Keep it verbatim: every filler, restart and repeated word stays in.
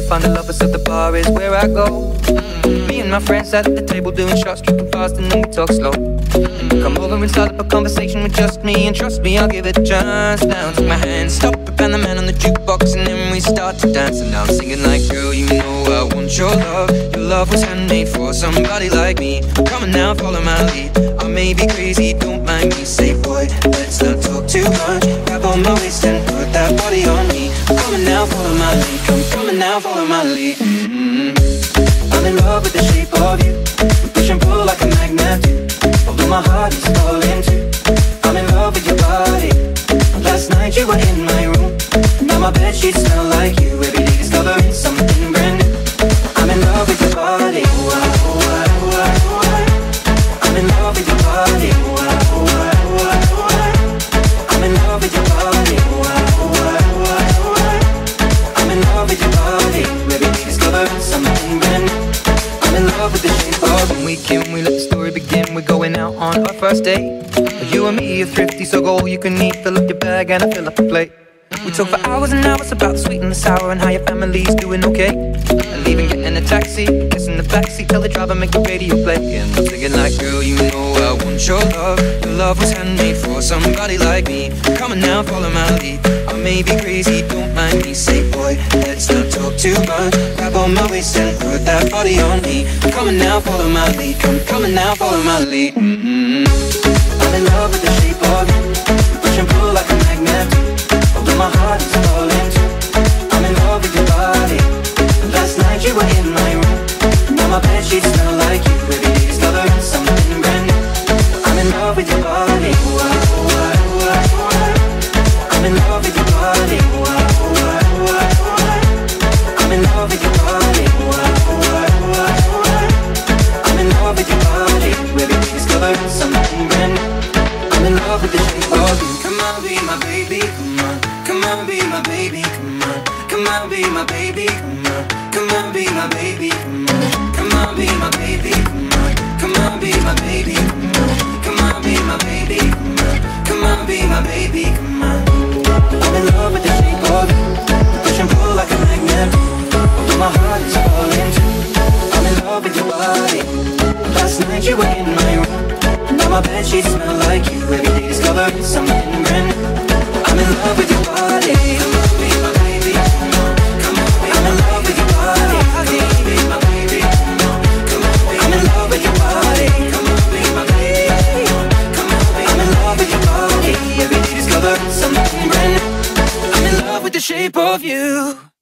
find the lovers, so the bar is where I go. Mm-hmm. Me and my friends at the table doing shots, tripping fast, and then we talk slow. Mm-hmm. Come over and start up a conversation with just me, and trust me, I'll give it a chance. Now take my hand, stop it, and the man on the jukebox, and then we start to dance. And now I'm singing like, girl, you know I want your love. Your love was handmade for somebody like me. Come on now, follow my lead. I may be crazy, don't mind me. Say, boy, let's not talk too much. Grab on my waist and put that body on me. Come on now, follow my lead. Come, come on now, follow my lead. Mm-hmm. I'm in love with the shape of you. We push and pull like a magnet do. Although my heart is falling too. I'm in love with your body. Last night you were in my room. Now my bedsheets smell like you. Every day discovering something brand new. I'm in love with your body. Ooh, ah, ooh, ah, ooh, ah, ooh, ah. I'm in love with your body. Ooh, ah, ooh, ah, ooh, ah, ooh, ah. I'm in love with your body. Ooh, ah, ooh, ah, ooh, ah, ooh, ah. I'm in love with your body. Every day discovering something brand new. I'm in love with the shape of when we can, we let the story begin. We're going out on our first date. You and me are thrifty, so go all you can eat. Fill up your bag and I fill up the plate. We talk for hours and hours about the sweet and the sour and how your family's doing okay. And leaving, getting in a taxi, kissing the backseat, tell the driver make the radio play. And I'm thinking like, girl, you know I want your love. Your love was handmade for somebody like me. Come on now, follow my lead. I may be crazy, don't mind me. Say, boy, let's not talk too much. Grab on my waist and put that body on me. Come on now, follow my lead. Come, come on now, follow my lead. Mm-hmm. I'm in love with the shape of you. Push and pull like a magnet do. Although my heart is falling too. I'm in love with your body. Last night you were in my room. Now my bedsheets smell like you. Every day discovering something brand new. I'm in love with your body. Ooh, ah, ooh, ah, ooh, ah, ooh, ah. I'm in love with your body. Ooh, ah, ooh, ah, ooh, ah, ooh, ah. I'm in love with your body. Ooh, ah, ooh, ah, ooh, ah, ooh, ah. I'm in love with your body. Every day discovering something brand new. I'm in love with the shape of you. Come on, be my baby, come on. Come on, be my baby, come on. Come on, be my baby, come on. Come on, be my baby, come on. Come on, be my baby, come on. Come on, be my baby, come on. Come on, be my baby, come on. Come on, be my baby, come on. I'm in love with the shape of you. Push and pull like a magnet. Although my heart is falling too. I'm in love with your body. Last night you were in my room. Now my bedsheets smell like you. Every day discovering something brand new. I'm in love with your body. Come on, be my baby. Come on, come on, be I'm in love with your body. Come on, be my baby. Come on, come on, be I'm in love with your body. Come on, be my baby. Come on, come on, be I'm in love with your body. Every day discovering something brand new. I'm in love with the shape of you.